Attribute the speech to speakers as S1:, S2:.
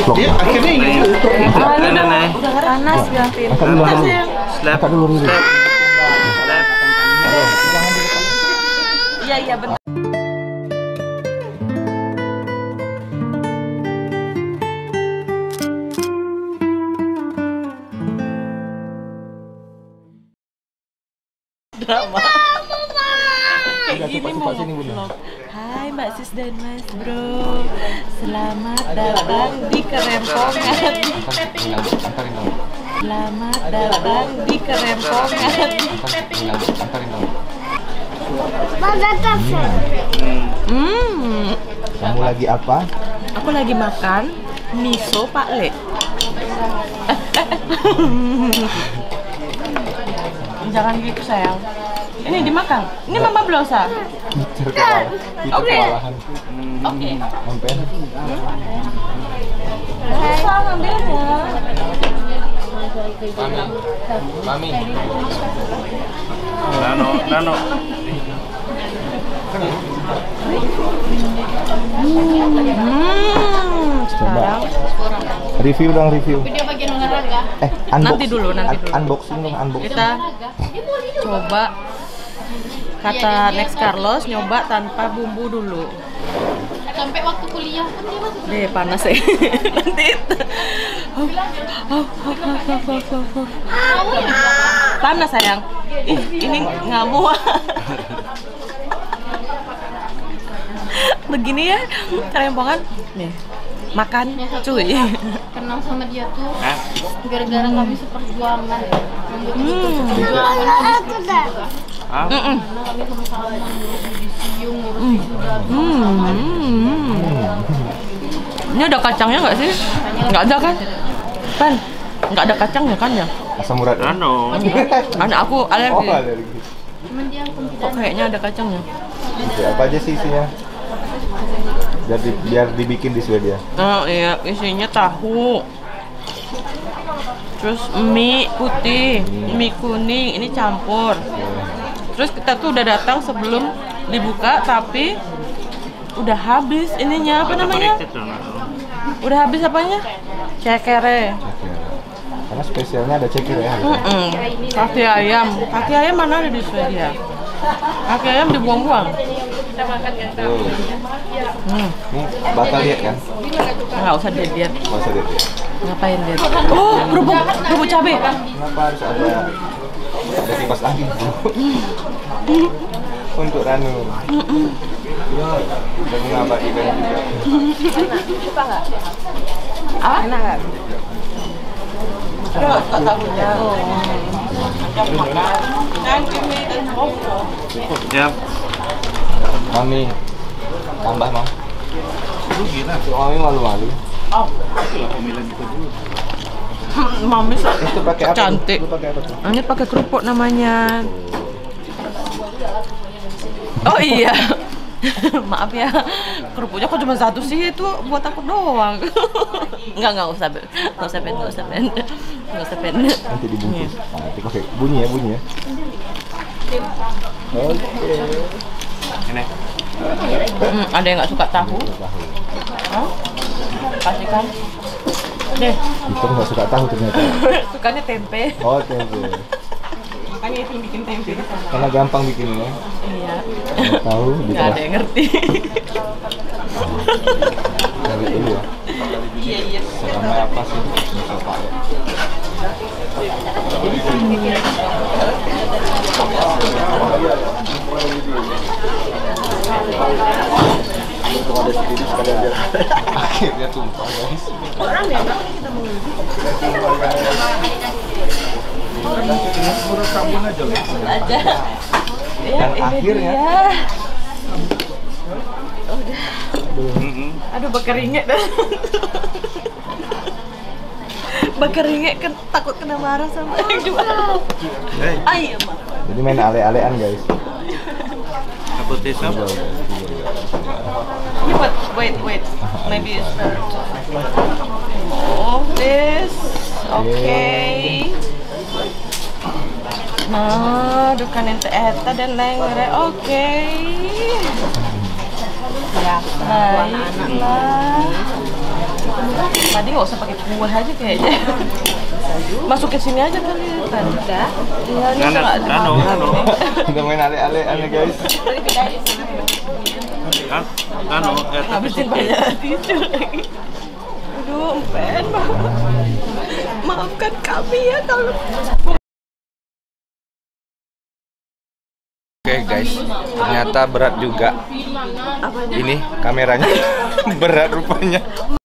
S1: Dia akhirnya ini
S2: udah panas Gavin.
S1: Slap.
S2: Iya benar. Drama. Kayak gini mau vlog. Hai Mbak Sis dan Mas Bro, selamat datang di Kerempongan. Selamat datang di Kerempongan.
S1: Kamu lagi apa?
S2: Aku lagi makan miso Pak Le. Jangan gitu sayang. Ini dimakan. Ini Mama Blosa. Oke. Oke. Susah ngambilnya.
S1: Mami.
S3: Nano.
S2: Sekarang
S1: Review dong, review.
S4: Video bagian olahraga.
S2: Nanti dulu.
S1: Unboxing dong, unboxing.
S2: Kita coba kata Next Carlos nyoba tanpa bumbu dulu.
S4: Sampai waktu kuliah kan dia masih
S2: Deh panas ya. Nanti. Panas sayang. Ini ngamuk. Begini ya, Kerempongan. Nih, makan cuy.
S4: kenal sama dia tuh gara-gara kami seperjuangan. Perjuangan juga. Karena kami sama-sama ngurus di siung, ngurus wisuda.
S2: Ini ada kacangnya nggak sih? Nggak ada kan? Kan? Nggak ada kacangnya kan ya?
S1: Asam urat.
S2: Anak aku alergi.
S1: Alergi.
S4: Cuman dia yang
S2: Kok kayaknya ada kacangnya?
S1: Oke, apa aja sih isinya? Biar dibikin di Swedia.
S2: Oh iya, isinya tahu. Terus mie putih, mie kuning, ini campur. Terus kita tuh udah datang sebelum dibuka, tapi udah habis ininya, apa namanya? Udah habis apanya? Cekere.
S1: Karena spesialnya ada ceker ya.
S2: Kaki ayam. Kaki ayam mana ada di Swedia? Kaki ayam dibuang-buang.
S1: Ini bakal lihat kan?
S2: Nggak usah diet.
S1: Nggak usah lihat ya.
S2: Ngapain diet? Oh, kerupuk cabai.
S1: Kenapa harus ada kipas angin untuk Ranu? Dan mengabadikan juga.
S2: Suka nggak? Ah? Enak nggak?
S3: Ya.
S1: Mami, tambah Mam. Mami malu-malu.
S2: Mami
S1: Itu pakai apa?
S2: cantik.
S1: Itu pakai apa tuh?
S2: Ini pakai kerupuk namanya. Oh iya. Maaf ya, kerupuknya kok cuma satu sih, itu buat aku doang. Nggak usah pen.
S1: Nanti dibungkus. Nanti pakai bunyi ya. Oke.
S3: Ini.
S2: Ada yang nggak suka tahu? Kasihkan. Deh.
S1: Itu nggak suka tahu ternyata.
S2: Sukanya tempe.
S1: Oh, tempe.
S2: Makanya itu bikin tempe di sana.
S1: Karena gampang bikinnya.
S2: Iya.
S1: Tahu
S2: Nggak ada yang ngerti.
S1: Dari dulu ya.
S2: Iya.
S1: Selama apa sih? Misal Pak ya. Akhirnya tumpah guys.
S2: Orang ya, nggak kita menunggu.
S1: Buruk sabun aja guys.
S2: Aja. Ya,
S1: Dan
S2: ini
S1: akhirnya
S2: dia. Aduh, berkeringet dah. Berkeringet kan takut kena marah sama yang jual. Ayo, Mak.
S1: Jadi main ale-alean guys.
S3: Apa tisap?
S2: Wait. Maybe it's better. Oh, this. Okay. Nah, dukan ente eta dan lengre. Okay. Ya, baiklah. Tadi nggak usah pakai kuah aja kayaknya. Masuk ke sini aja kali kan. Udah. Iya, ini
S3: Nano,
S2: nggak ada.
S3: nano.
S1: Udah main ale-alean ya guys.
S3: Kan? Nano,
S2: Habisin banyak tisu lagi. Aduh, empen banget. Maafkan kami ya kalau
S1: Oke guys, ternyata berat juga.
S2: apanya.
S1: Ini kameranya berat rupanya.